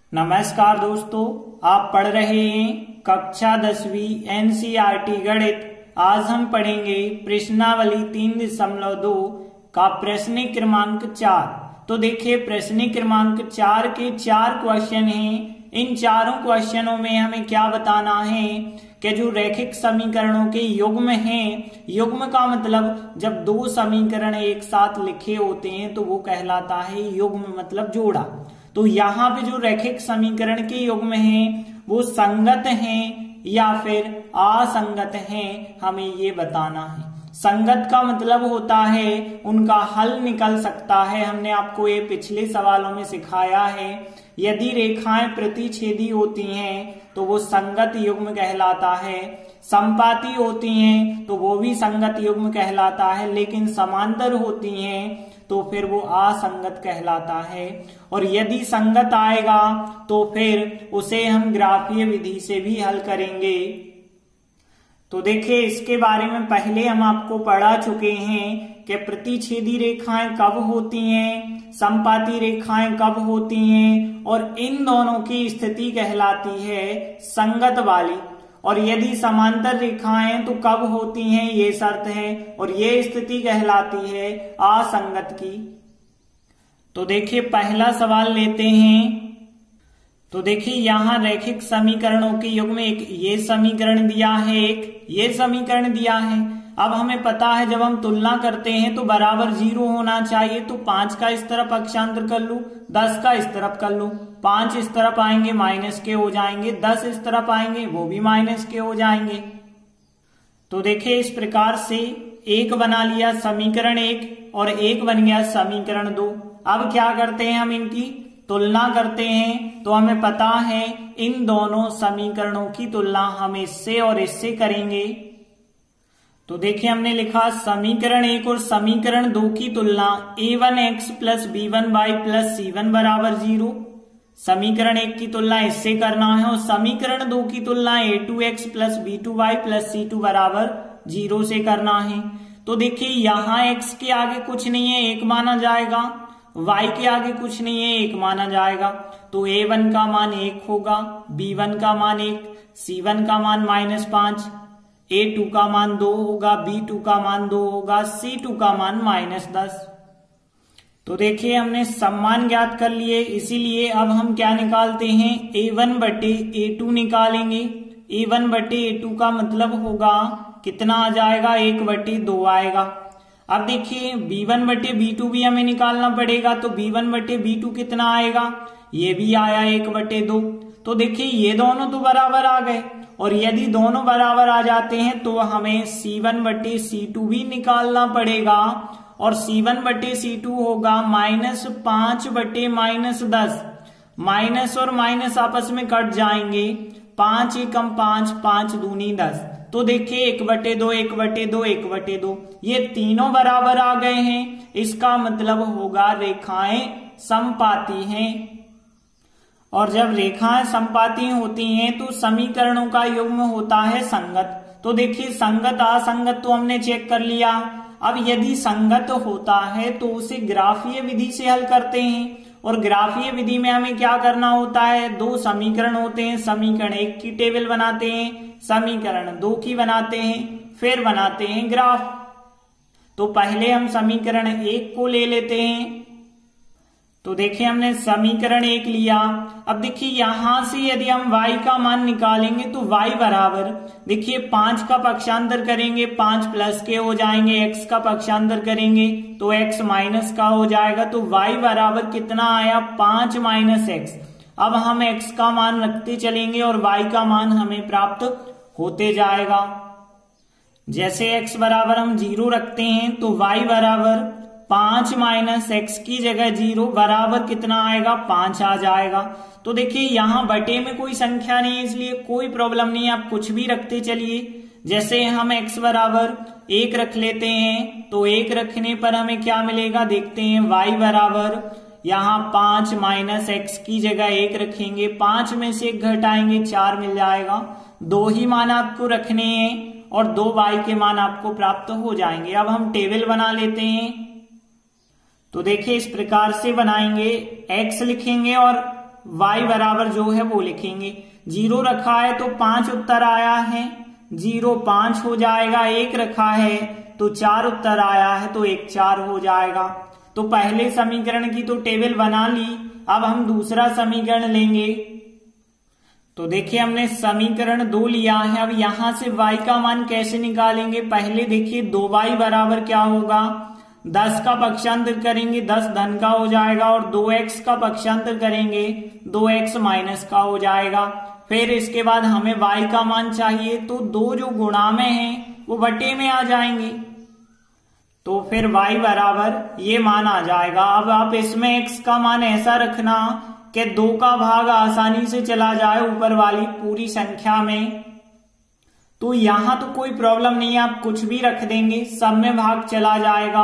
नमस्कार दोस्तों, आप पढ़ रहे हैं कक्षा 10वीं एनसीईआरटी गणित। आज हम पढ़ेंगे प्रश्नावली 3.2 का प्रश्न क्रमांक 4। तो देखिए, प्रश्न क्रमांक 4 के 4 क्वेश्चन हैं। इन चारों क्वेश्चनों में हमें क्या बताना है कि जो रैखिक समीकरणों के युग्म हैं, युग्म का मतलब जब दो समीकरण एक साथ लिखे होते हैं तो वो कहलाता है युग्म, मतलब जोड़ा। तो यहाँ पे जो रैखिक समीकरण के युग्म हैं वो संगत हैं या फिर असंगत हैं, हमें ये बताना है। संगत का मतलब होता है उनका हल निकल सकता है। हमने आपको ये पिछले सवालों में सिखाया है। यदि रेखाएं प्रतिच्छेदी होती हैं तो वो संगत युग्म कहलाता है, समपाती होती हैं तो वो भी संगत युग्म कहलाता है, लेकिन समांतर होती हैं तो फिर वो असंगत कहलाता है। और यदि संगत आएगा तो फिर उसे हम ग्राफीय विधि से भी हल करेंगे। तो देखिए, इसके बारे में पहले हम आपको पढ़ा चुके हैं कि प्रतिच्छेदी रेखाएं कब होती हैं, समपाती रेखाएं कब होती हैं, और इन दोनों की स्थिति कहलाती है संगत वाली। और यदि समांतर रेखाएं तो कब होती हैं, ये शर्त है, और ये स्थिति कहलाती है असंगत की। तो देखिए, पहला सवाल लेते हैं। तो देखिए, यहाँ रैखिक समीकरणों के युग्म में एक ये समीकरण दिया है, एक ये समीकरण दिया है। अब हमें पता है जब हम तुलना करते हैं तो बराबर 0 होना चाहिए। तो 5 का इस तरफ पक्षांतर कर लूं, 10 का इस तरफ कर लूं। 5 इस तरफ आएंगे माइनस के हो जाएंगे, 10 इस तरफ आएंगे वो भी माइनस के हो जाएंगे। तो देखिए, इस प्रकार से एक बना लिया समीकरण 1 और एक बन गया समीकरण 2। अब क्या करते हैं, हम इनकी तुलना करते हैं। तो हमें पता है इन दोनों समीकरणों की तुलना हम इससे और इससे करेंगे। तो देखिए, हमने लिखा समीकरण 1 और समीकरण 2 की तुलना a1x plus b1y plus c1 बराबर 0। समीकरण 1 की तुलना इससे करना है, और समीकरण 2 की तुलना a2x plus b2y plus c2 बराबर 0 से करना है। तो देखिए, यहाँ x के आगे कुछ नहीं है, 1 माना जाएगा, y के आगे कुछ नहीं है, 1 माना जाएगा। तो a1 का मान 1 होगा, b1 का मान 1, c1 का मान -5, a2 का मान 2 होगा, b2 का मान 2 होगा, c2 का मान -10। तो देखिए, हमने सम्मान ज्ञात कर लिए, इसीलिए अब हम क्या निकालते हैं, a1 बटे a2 निकालेंगे। a1 बटे a2 का मतलब होगा कितना आ जाएगा, 1 बटे 2 आएगा। अब देखिए, b1 बटे b2 भी हमें निकालना पड़ेगा। तो b1 बटे b2 कितना आएगा, ये भी आया 1 बटे 2। तो देखिए, ये दोनों तो बराबर आ गए, और यदि दोनों बराबर आ जाते हैं तो हमें c1 बटे c2 भी निकालना पड़ेगा। और c1 बटे c2 होगा -5 बटे -10। माइनस और माइनस आपस में कट जाएंगे, 5 एकम 5, 5 दूनी 10। तो देखिए, 1 बटे 2, 1 बटे 2, 1 बटे 2, ये तीनों बराबर आ गए हैं। इसका मतलब होगा रेखाएं समपाती हैं। और जब रेखाएं समपाती होती हैं तो समीकरणों का युग्म होता है संगत। तो देखिए, संगत असंगत तो हमने चेक कर लिया। अब यदि संगत होता है तो उसे ग्राफीय विधि से हल करते हैं। और ग्राफीय विधि में हमें क्या करना होता है, दो समीकरण होते हैं, समीकरण 1 की टेबल बनाते हैं, समीकरण 2 की बनाते हैं, फिर बनाते हैं ग्राफ। तो पहले हम समीकरण 1 को ले लेते हैं। तो देखिए, हमने समीकरण 1 लिया। अब देखिए, यहां से यदि हम y का मान निकालेंगे तो y बराबर, देखिए 5 का पक्षांतर करेंगे 5 प्लस के हो जाएंगे, x का पक्षांतर करेंगे तो x माइनस का हो जाएगा। तो y बराबर कितना आया, 5 माइनस x। अब हम x का मान रखते चलेंगे और y का मान हमें प्राप्त होते जाएगा। जैसे x बराबर हम 0 रखते हैं तो y बराबर 5 माइनस एक्स की जगह 0 बराबर कितना आएगा, 5 आ जाएगा। तो देखिए, यहाँ बटे में कोई संख्या नहीं है, इसलिए कोई प्रॉब्लम नहीं है, आप कुछ भी रखते चलिए। जैसे हम x बराबर 1 रख लेते हैं तो 1 रखने पर हमें क्या मिलेगा, देखते हैं। y बराबर यहाँ 5 माइनस एक्स की जगह 1 रखेंगे, 5 में से 1 घटाएंगे, 4 मिल जाएगा। 2 ही मान आपको रखने हैं और 2 y के मान आपको प्राप्त हो जाएंगे। अब हम टेबल बना लेते हैं। तो देखिए, इस प्रकार से बनाएंगे, x लिखेंगे और y बराबर जो है वो लिखेंगे। 0 रखा है तो 5 उत्तर आया है, 0 5 हो जाएगा। 1 रखा है तो 4 उत्तर आया है तो 1 4 हो जाएगा। तो पहले समीकरण की तो टेबल बना ली। अब हम दूसरा समीकरण लेंगे। तो देखिए हमने समीकरण 2 लिया है। अब यहां से y का मान कैसे निकालेंगे, पहले देखिए 2y बराबर क्या होगा, 10 का पक्षांतर करेंगे 10 धन का हो जाएगा और 2x का पक्षांतर करेंगे 2x माइनस का हो जाएगा। फिर इसके बाद हमें y का मान चाहिए तो 2 जो गुणा में है वो बटे में आ जाएंगे, तो फिर y बराबर ये मान आ जाएगा। अब आप इसमें x का मान ऐसा रखना कि 2 का भाग आसानी से चला जाए ऊपर वाली पूरी संख्या में, तो यहां तो कोई प्रॉब्लम नहीं है, आप कुछ भी रख देंगे सब में भाग चला जाएगा।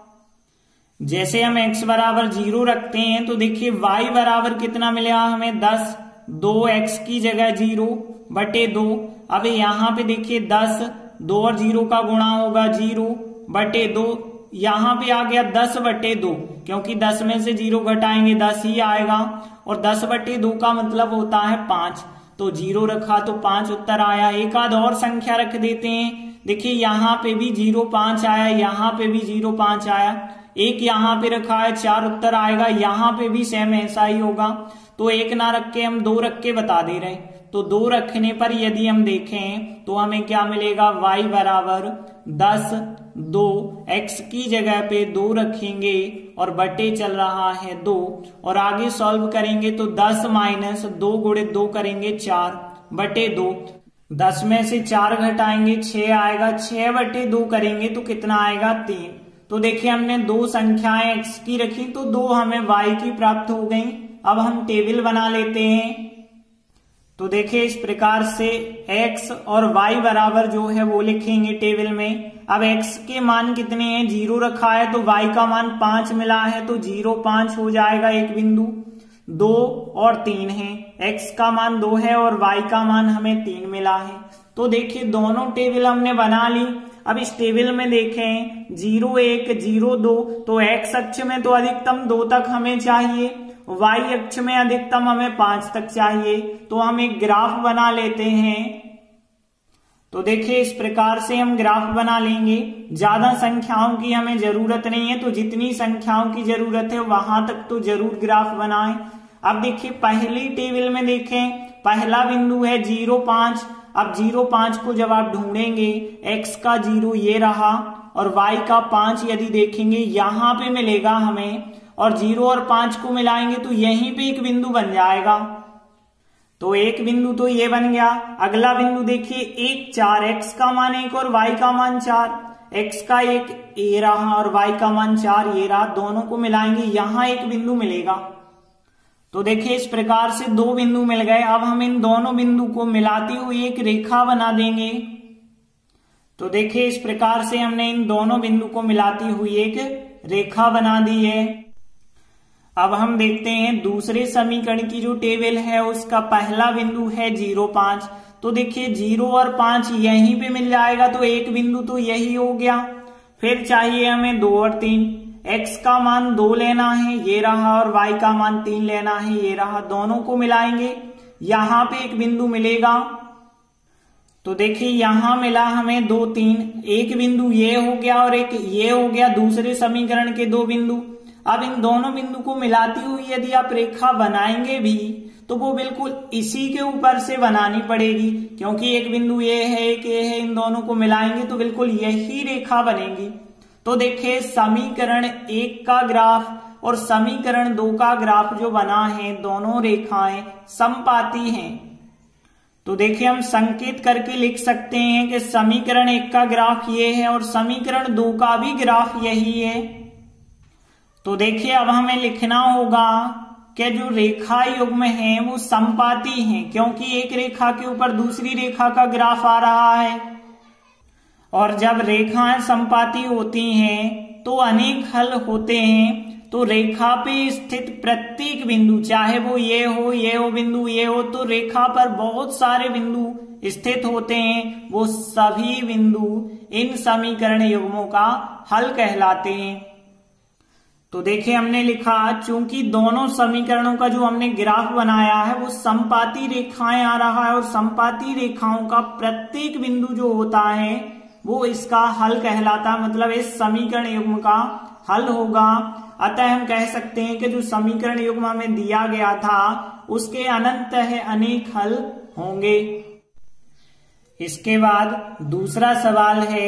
जैसे हम x बराबर 0 रखते हैं तो देखिए y बराबर कितना मिलेगा हमें 10, 2x की जगह 0 बटे 2। अब यहाँ पे देखिए 10, 2 और 0 का गुणा होगा 0 बटे 2, यहाँ पे आ गया 10 बटे 2, क्योंकि 10 में से 0 घटाएंगे 10 ही आएगा और 10 बटे 2 का मतलब होता है 5, तो 0 रखा तो 5 उत्तर आया। एक आध और संख्या रख देते हैं। देखिए यहाँ पे भी 0 5 आया, यहाँ पे भी 0 5 आया, एक यहाँ पे रखा है 4 उत्तर आएगा, यहाँ पे भी सेम ऐसा ही होगा। तो 1 ना रख के हम 2 रख के बता दे रहे हैं। तो 2 रखने पर यदि हम देखें तो हमें क्या मिलेगा, y बराबर 10, 2 x की जगह पे 2 रखेंगे और बटे चल रहा है 2 और आगे सॉल्व करेंगे तो 10 माइनस 2 गुणे 2 करेंगे 4 बटे 2, 10 में से 4 घटाएंगे 6 आएगा, 6 बटे 2 करेंगे तो कितना आएगा 3। तो देखिए हमने 2 संख्याएं x की रखी तो 2 हमें y की प्राप्त हो गई। अब हम टेबल बना लेते हैं। तो देखिए इस प्रकार से x और y बराबर जो है वो लिखेंगे टेबल में। अब x के मान कितने हैं, 0 रखा है तो y का मान 5 मिला है तो 0 5 हो जाएगा एक बिंदु। 2 और 3 है, x का मान 2 है और y का मान हमें 3 मिला है। तो देखिए दोनों टेबल हमने बना ली। अब इस टेबल में देखें 0 1 0 2, तो x अक्ष में तो अधिकतम 2 तक हमें चाहिए, y अक्ष में अधिकतम हमें 5 तक चाहिए। तो हम एक ग्राफ बना लेते हैं। तो देखिए इस प्रकार से हम ग्राफ बना लेंगे। ज्यादा संख्याओं की हमें जरूरत नहीं है, तो जितनी संख्याओं की जरूरत है वहां तक तो जरूर ग्राफ बनाएं। अब देखिए पहली टेबल में देखें पहला बिंदु है 0 5। अब 0 5 को जब आप ढूंढेंगे x का 0 ये रहा और y का 5 यदि देखेंगे यहाँ पे मिलेगा हमें, और 0 और 5 को मिलाएंगे तो यहीं पे एक बिंदु बन जाएगा। तो एक बिंदु तो ये बन गया। अगला बिंदु देखिए 1 4, x का मान 1 और y का मान 4, x का 1 ये रहा और y का मान 4 ये रहा, दोनों को मिलाएंगे यहाँ एक बिंदु मिलेगा। तो देखिए इस प्रकार से 2 बिंदु मिल गए। अब हम इन दोनों बिंदु को मिलाती हुई एक रेखा बना देंगे। तो देखिए इस प्रकार से हमने इन दोनों बिंदु को मिलाती हुई एक रेखा बना दी है। अब हम देखते हैं दूसरे समीकरण की जो टेबल है उसका पहला बिंदु है 0 5। तो देखिए 0 और 5 यहीं पे मिल जाएगा, तो एक बिंदु तो यही हो गया। फिर चाहिए हमें 2 और 3, x का मान 2 लेना है ये रहा और y का मान 3 लेना है ये रहा, दोनों को मिलाएंगे यहाँ पे एक बिंदु मिलेगा। तो देखिए यहां मिला हमें 2 3, एक बिंदु ये हो गया और एक ये हो गया, दूसरे समीकरण के 2 बिंदु। अब इन दोनों बिंदु को मिलाती हुई यदि आप रेखा बनाएंगे भी तो वो बिल्कुल इसी के ऊपर से बनानी पड़ेगी, क्योंकि एक बिंदु ये है एक ये है, इन दोनों को मिलाएंगे तो बिल्कुल यही रेखा बनेगी। तो देखिए समीकरण 1 का ग्राफ और समीकरण 2 का ग्राफ जो बना है दोनों रेखाएं समपाती हैं। तो देखिए हम संकेत करके लिख सकते हैं कि समीकरण 1 का ग्राफ ये है और समीकरण 2 का भी ग्राफ यही है। तो देखिए अब हमें लिखना होगा कि जो रेखा युग्म है वो समपाती हैं, क्योंकि एक रेखा के ऊपर दूसरी रेखा का ग्राफ आ रहा है। और जब रेखाएं समपाती होती हैं तो अनेक हल होते हैं। तो रेखा पे स्थित प्रत्येक बिंदु, चाहे वो ये हो बिंदु ये हो, तो रेखा पर बहुत सारे बिंदु स्थित होते हैं, वो सभी बिंदु इन समीकरण युग्मों का हल कहलाते हैं। तो देखिए हमने लिखा चूंकि दोनों समीकरणों का जो हमने ग्राफ बनाया है वो समपाती रेखाएं आ रहा है और समपाती रेखाओं का प्रत्येक बिंदु जो होता है वो इसका हल कहलाता, मतलब इस समीकरण युग्म का हल होगा। अतः हम कह सकते हैं कि जो समीकरण युग्म हमें दिया गया था उसके अनंत है अनेक हल होंगे। इसके बाद दूसरा सवाल है,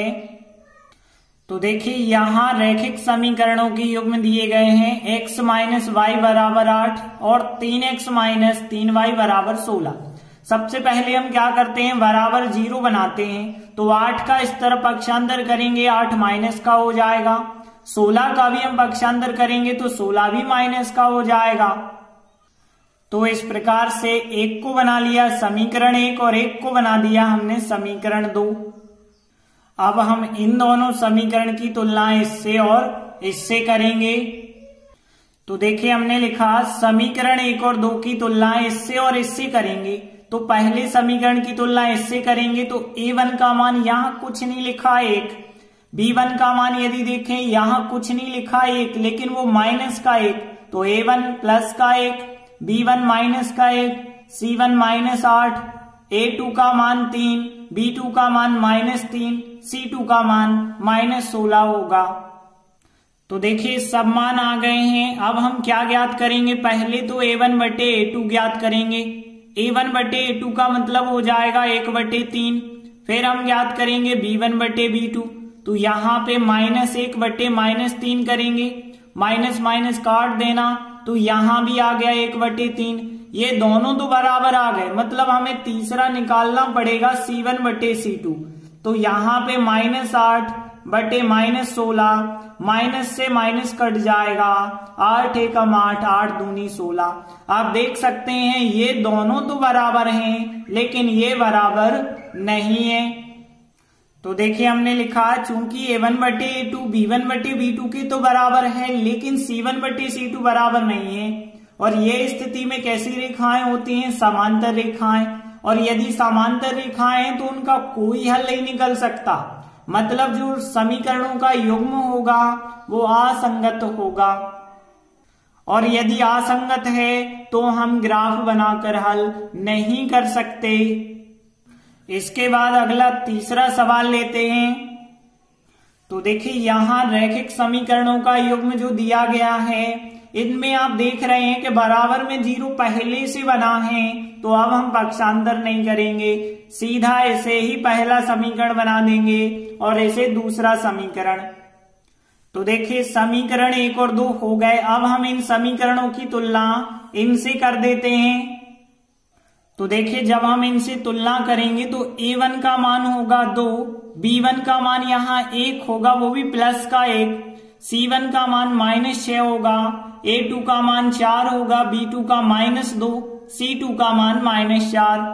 तो देखिए यहां रैखिक समीकरणों के युग्म दिए गए हैं x माइनस वाई बराबर 8 और 3x माइनस 3y बराबर 16। सबसे पहले हम क्या करते हैं, बराबर 0 बनाते हैं। तो 8 का इस तरफ पक्षांतर करेंगे 8 माइनस का हो जाएगा, 16 का भी हम पक्षांतर करेंगे तो 16 भी माइनस का हो जाएगा। तो इस प्रकार से एक को बना लिया समीकरण 1 और एक को बना दिया हमने समीकरण 2। अब हम इन दोनों समीकरण की तुलना इससे और इससे करेंगे। तो देखिए हमने लिखा समीकरण 1 और 2 की तुलना इससे और इससे करेंगे। तो पहले समीकरण की तुलना इससे करेंगे तो a1 का मान यहां कुछ नहीं लिखा 1, b1 का मान यदि देखें यहां कुछ नहीं लिखा 1 लेकिन वो माइनस का 1, तो a1 प्लस का 1, b1 माइनस का 1, c1 माइनस 8, a2 का मान 3, b2 का मान माइनस 3, c2 का मान माइनस 16 होगा। तो देखिए सब मान आ गए हैं। अब हम क्या ज्ञात करेंगे, पहले तो a1 बटे a2 ज्ञात करेंगे। a1 बटे a2 का मतलब हो जाएगा 1 बटे 3। फिर हम ज्ञात करेंगे b1 बटे b2, तो यहाँ पे माइनस 1 बटे माइनस 3 करेंगे, माइनस माइनस काट देना तो यहाँ भी आ गया 1 बटे 3। ये दोनों तो बराबर आ गए, मतलब हमें तीसरा निकालना पड़ेगा c1 बटे c2। तो यहाँ पे माइनस 8 बटे माइनस 16, माइनस से माइनस कट जाएगा, 8 एकम 8, 8 दूनी 16। आप देख सकते हैं ये दोनों तो बराबर हैं लेकिन ये बराबर नहीं है। तो देखिए हमने लिखा चूंकि a1 बटे a2 b1 बटे b2 के तो बराबर है लेकिन c1 बटे c2 बराबर नहीं है। और ये स्थिति में कैसी रेखाएं होती हैं, समांतर रेखाएं। और यदि समांतर रेखाएं हैं तो उनका कोई हल नहीं निकल सकता, मतलब जो समीकरणों का युग्म होगा वो असंगत होगा। और यदि असंगत है तो हम ग्राफ बनाकर हल नहीं कर सकते। इसके बाद अगला तीसरा सवाल लेते हैं। तो देखिए यहां रैखिक समीकरणों का युग्म जो दिया गया है इनमें आप देख रहे हैं कि बराबर में 0 पहले से बना है, तो अब हम पक्षांतर नहीं करेंगे, सीधा ऐसे ही पहला समीकरण बना देंगे और ऐसे दूसरा समीकरण। तो देखिए समीकरण 1 और 2 हो गए। अब हम इन समीकरणों की तुलना इनसे कर देते हैं। तो देखिए जब हम इनसे तुलना करेंगे तो a1 का मान होगा 2, b1 का मान यहाँ 1 होगा वो भी प्लस का 1, c1 का मान -6 होगा, a2 का मान 4 होगा, b2 का -2, c2 का मान -4।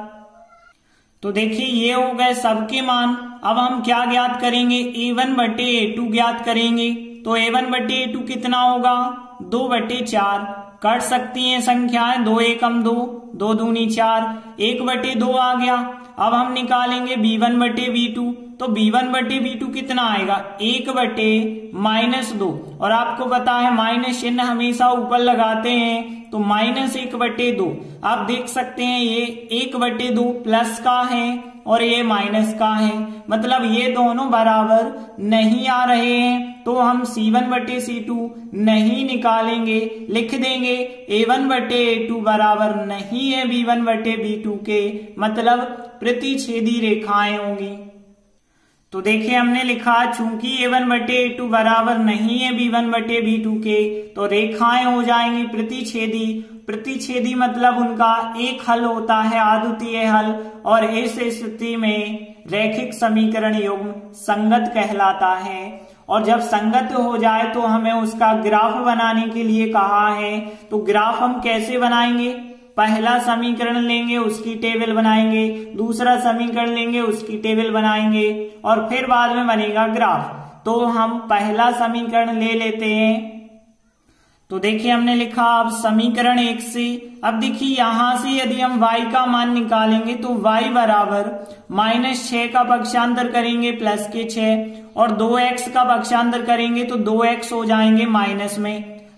तो देखिए ये हो गए सबके मान। अब हम क्या ज्ञात करेंगे, a1 बटे a2 ज्ञात करेंगे। तो a1 बटे a2 कितना होगा, 2 बटे 4। कट सकती हैं संख्याएं, 2 एकम 2, 2 दूनी 4, 1 बटे 2 आ गया। अब हम निकालेंगे b1 बटे b2, तो b1 बटे b2 कितना आएगा, 1 बटे -2। और आपको पता है माइनस चिन्ह हमेशा ऊपर लगाते हैं, तो -1 बटे 2। आप देख सकते हैं ये 1 बटे 2 प्लस का है और ये माइनस का है, मतलब ये दोनों बराबर नहीं आ रहे हैं। तो हम c1 बटे c2 नहीं निकालेंगे, लिख देंगे a1 बटे a2 बराबर नहीं है b1 बटे b2 के, मतलब प्रतिच्छेदी रेखाएं होंगी। तो देखिए हमने लिखा चूंकि a1 बटे a2 बराबर नहीं है b1 बटे b2 के, तो रेखाएं हो जाएंगी प्रतिच्छेदी। प्रतिच्छेदी मतलब उनका एक हल होता है, अद्वितीय हल, और इस स्थिति में रैखिक समीकरण युग्म संगत कहलाता है। और जब संगत हो जाए तो हमें उसका ग्राफ बनाने के लिए कहा है। तो ग्राफ हम कैसे बनाएंगे, पहला समीकरण लेंगे उसकी टेबल बनाएंगे, दूसरा समीकरण लेंगे उसकी टेबल बनाएंगे और फिर बाद में बनेगा ग्राफ। तो हम पहला समीकरण ले लेते हैं। तो देखिए हमने लिखा अब समीकरण 1 से, अब देखिए यहां से यदि हम y का मान निकालेंगे तो y बराबर -6 का पक्षांतर करेंगे प्लस के 6 और 2x का पक्षांतर करेंगे तो 2x हो जाएंगे माइनस में।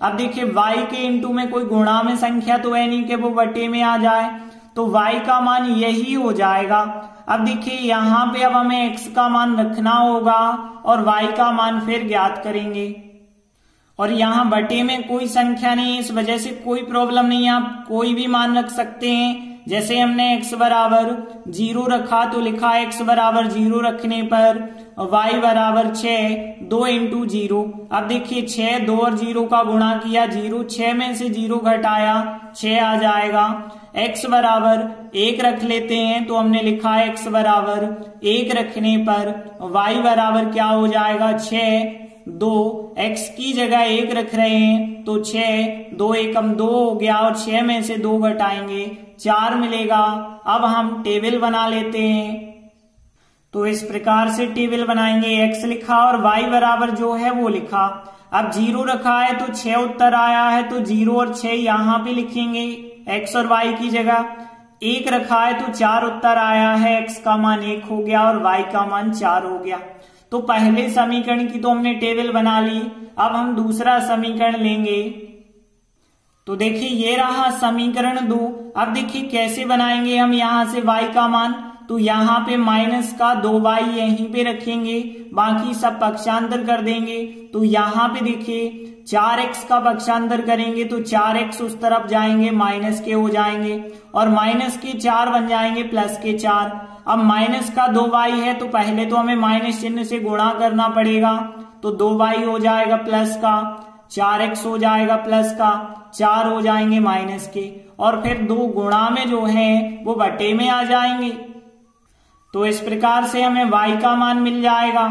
अब देखिए y के इंटू में कोई गुणा में संख्या तो है नहीं कि वो बटे में आ जाए, तो y का मान यही हो जाएगा। अब देखिए यहाँ पे अब हमें x का मान रखना होगा और y का मान फिर ज्ञात करेंगे, और यहाँ बटे में कोई संख्या नहीं है, इस वजह से कोई प्रॉब्लम नहीं है, आप कोई भी मान रख सकते हैं। जैसे हमने x बराबर 0 रखा तो लिखा x बराबर 0 रखने पर y बराबर 6, 2 इंटू 0। अब देखिए 6 2 और 0 का गुणा किया, 0 6 में से 0 घटाया 6 आ जाएगा। x बराबर 1 रख लेते हैं तो हमने लिखा x बराबर 1 रखने पर y बराबर क्या हो जाएगा 6, 2, x की जगह 1 रख रहे हैं तो 6, 2 एकम 2 हो गया और 6 में से 2 घटाएंगे 4 मिलेगा। अब हम टेबल बना लेते हैं, तो इस प्रकार से टेबल बनाएंगे, x लिखा और y बराबर जो है वो लिखा। अब 0 रखा है तो 6 उत्तर आया है तो 0 और 6 यहाँ पे लिखेंगे x और y की जगह। 1 रखा है तो 4 उत्तर आया है, x का मान 1 हो गया और y का मान 4 हो गया। तो पहले समीकरण की तो हमने टेबल बना ली, अब हम दूसरा समीकरण लेंगे। तो देखिए ये रहा समीकरण 2। अब देखिए कैसे बनाएंगे हम यहाँ से y का मान, तो यहाँ पे माइनस का 2y यहीं पे रखेंगे, बाकी सब पक्षांतर कर देंगे। तो यहाँ पे देखिए 4x का पक्षांतर करेंगे तो 4x उस तरफ जाएंगे, माइनस के हो जाएंगे और माइनस के 4 बन जाएंगे प्लस के 4। अब माइनस का 2y है तो पहले तो हमें माइनस चिन्ह से गुणा करना पड़ेगा, तो 2y हो जाएगा प्लस का, 4x हो जाएगा प्लस का, 4 हो जाएंगे माइनस के, और फिर 2 गुणा में जो है वो बटे में आ जाएंगे। तो इस प्रकार से हमें y का मान मिल जाएगा।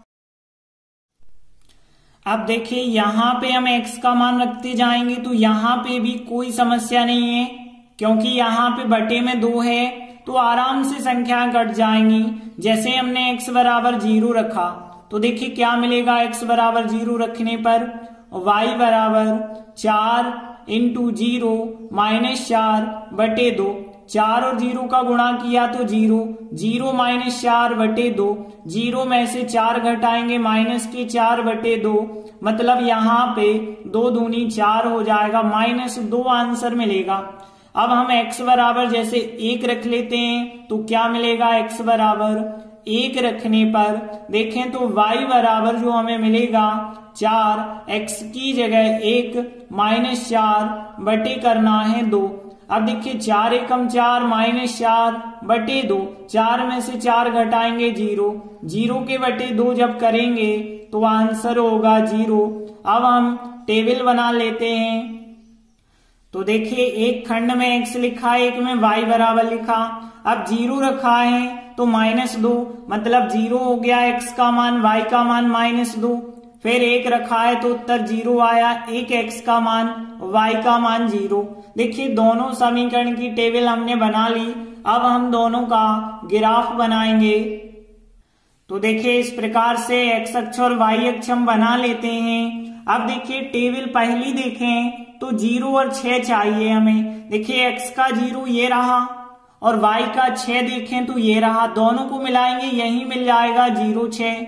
अब देखिए यहाँ पे हम x का मान रखते जाएंगे तो यहाँ पे भी कोई समस्या नहीं है, क्योंकि यहाँ पे बटे में 2 है तो आराम से संख्या कट जाएंगी। जैसे हमने x बराबर 0 रखा तो देखिए क्या मिलेगा, x बराबर 0 रखने पर y बराबर 4 इंटू 0 माइनस 4 बटे 2। 4 और 0 का गुणा किया तो 0, 0 माइनस 4 बटे 2, 0 में से 4 घटाएंगे माइनस के 4 बटे 2, मतलब यहाँ पे 2 दूनी 4 हो जाएगा, माइनस 2 आंसर मिलेगा। अब हम x बराबर जैसे 1 रख लेते हैं तो क्या मिलेगा, x बराबर 1 रखने पर देखें तो y बराबर जो हमें मिलेगा 4, x की जगह 1 माइनस 4 बटे करना है 2। अब देखिए 4 एकम 4 माइनस 4 बटे 2, 4 में से 4 घटाएंगे 0, 0 के बटे 2 जब करेंगे तो आंसर होगा 0। अब हम टेबल बना लेते हैं, तो देखिए एक खंड में x लिखा है, एक में y बराबर लिखा। अब 0 रखा है तो -2, मतलब 0 हो गया x का मान, y का मान -2। फिर 1 रखा है तो उत्तर 0 आया, 1 x का मान, y का मान 0। देखिए दोनों समीकरण की टेबल हमने बना ली। अब हम दोनों का ग्राफ बनाएंगे। तो देखिए इस प्रकार से x अक्ष और y अक्ष हम बना लेते हैं। अब देखिए टेबल पहली देखें तो 0 और 6 चाहिए हमें। देखिए x का 0 ये रहा और y का 6 देखें तो ये रहा, दोनों को मिलाएंगे यही मिल जाएगा 0 6।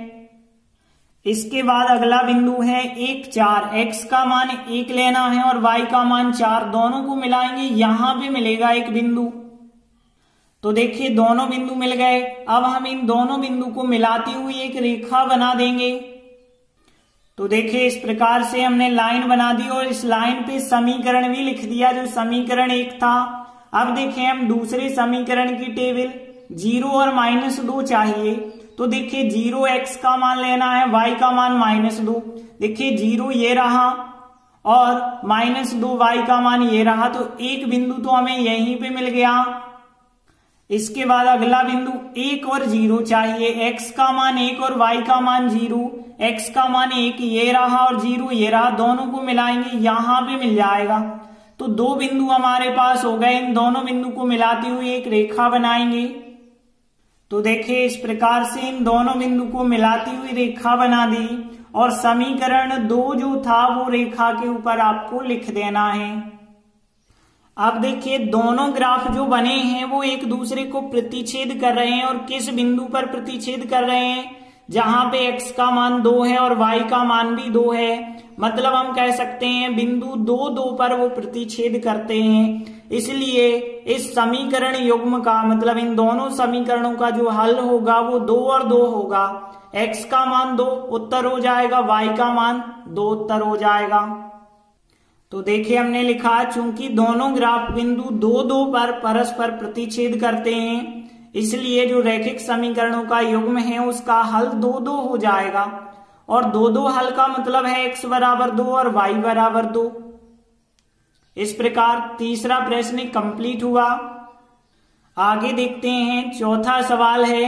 इसके बाद अगला बिंदु है 1 4, x का मान 1 लेना है और y का मान 4, दोनों को मिलाएंगे यहां पे मिलेगा एक बिंदु। तो देखिए दोनों बिंदु मिल गए। अब हम इन दोनों बिंदु को मिलाती हुई एक रेखा बना देंगे। तो देखिए इस प्रकार से हमने लाइन बना दी और इस लाइन पे समीकरण भी लिख दिया जो समीकरण 1 था। अब देखिए हम दूसरे समीकरण की टेबल, 0 और -2 चाहिए। तो देखिए 0 x का मान लेना है, y का मान -2। देखिए 0 ये रहा और -2 y का मान ये रहा, तो एक बिंदु तो हमें यहीं पे मिल गया। इसके बाद अगला बिंदु 1 और 0 चाहिए, x का मान 1 और y का मान 0। x का मान 1 ये रहा और 0 ये रहा, दोनों को मिलाएंगे यहां पे मिल जाएगा। तो 2 बिंदु हमारे पास हो गए। इन दोनों बिंदु को मिलाती हुई एक रेखा बनाएंगे। तो देखिए इस प्रकार से इन दोनों बिंदु को मिलाती हुई रेखा बना दी और समीकरण 2 जो था वो रेखा के ऊपर आपको लिख देना है। अब देखिए दोनों ग्राफ जो बने हैं वो एक दूसरे को प्रतिच्छेद कर रहे हैं, और किस बिंदु पर प्रतिच्छेद कर रहे हैं, जहां पे x का मान 2 है और y का मान भी 2 है, मतलब हम कह सकते हैं बिंदु 2 2 पर वो प्रतिच्छेद करते हैं। इसलिए इस समीकरण युग्म का मतलब इन दोनों समीकरणों का जो हल होगा वो 2 और 2 होगा। x का मान 2 उत्तर हो जाएगा, y का मान 2 उत्तर हो जाएगा। तो देखिए हमने लिखा चूंकि दोनों ग्राफ बिंदु 2 2 पर परस्पर प्रतिच्छेद करते हैं इसलिए जो रैखिक समीकरणों का युग्म है उसका हल 2 2 हो जाएगा। और 2 2 हल का मतलब है x बराबर 2 और y बराबर 2। इस प्रकार तीसरा प्रश्न कंप्लीट हुआ। आगे देखते हैं चौथा सवाल है।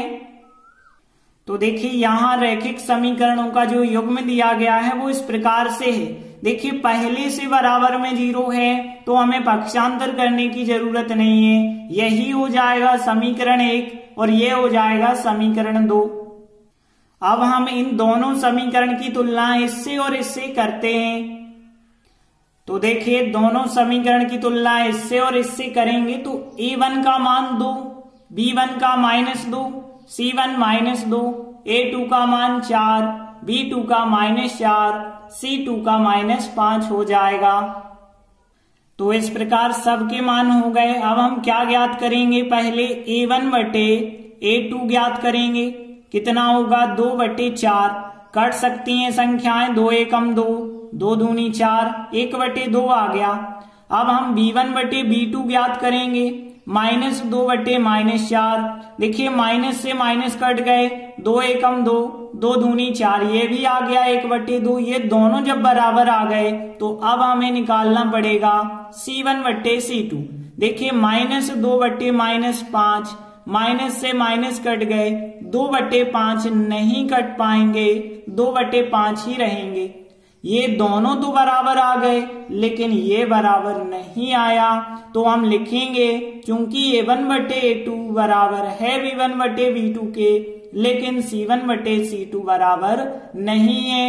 तो देखिए यहां रैखिक समीकरणों का जो युग्म दिया गया है वो इस प्रकार से है। देखिए पहले से बराबर में 0 है तो हमें पक्षांतर करने की जरूरत नहीं है, यही हो जाएगा समीकरण 1 और ये हो जाएगा समीकरण 2। अब हम इन दोनों समीकरण की तुलना इससे और इससे करते हैं। तो देखिए दोनों समीकरण की तुलना इससे और इससे करेंगे तो a1 का मान 2, b1 का -2, c1 -2, a2 का मान 4, b2 का -4, c2 का -5 हो जाएगा। तो इस प्रकार सबके मान हो गए। अब हम क्या ज्ञात करेंगे, पहले a1 बटे a2 ज्ञात करेंगे। कितना होगा 2 बटे 4, कट सकती हैं संख्याएं, 2 एकम 2, 2 दूनी 4, 1 बटे 2 आ गया। अब हम b1 बटे b2 ज्ञात करेंगे, -2 बटे -4। देखिए माइनस से माइनस कट गए, 2 एकम 2, 2 दूनी 4, ये भी आ गया 1 बटे 2। ये दोनों जब बराबर आ गए तो अब हमें निकालना पड़ेगा c1 बटे c2। देखिए -2 बटे -5, माइनस से माइनस कट गए, 2 बटे 5 नहीं कट पाएंगे, 2 बटे 5 ही रहेंगे। ये दोनों तो बराबर आ गए लेकिन ये बराबर नहीं आया तो हम लिखेंगे क्योंकि a1 बटे a2 बराबर है b1 बटे b2 के, लेकिन c1 बटे c2 बराबर नहीं है।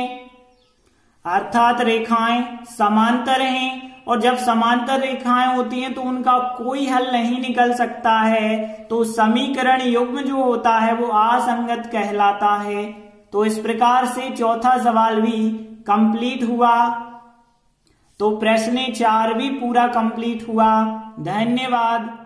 अर्थात रेखाएं समांतर हैं और जब समांतर रेखाएं होती हैं तो उनका कोई हल नहीं निकल सकता है, तो समीकरण युग्म जो होता है वो असंगत कहलाता है। तो इस प्रकार से चौथा सवाल भी कंप्लीट हुआ। तो प्रश्न 4 भी पूरा कंप्लीट हुआ। धन्यवाद।